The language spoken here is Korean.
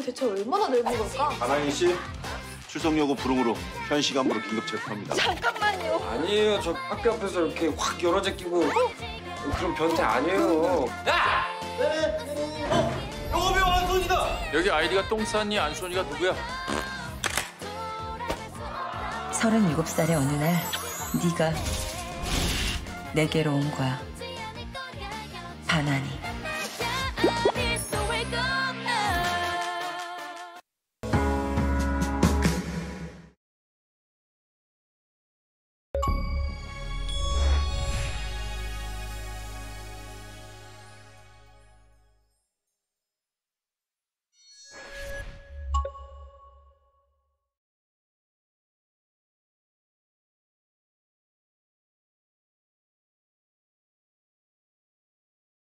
대체 얼마나 넓은 걸까? 가나인 씨, 출석 요구 불응으로 현 시간부로 긴급 체포합니다. 잠깐만요. 아니에요. 저 학교 앞에서 이렇게 확 열어 제끼고 그런 변태 아니에요. 야! 영업이 완손이다. 여기 아이디가 똥쌌니 안손이가 누구야? 37살의 어느 날 네가 내게로 온 거야. 바나니.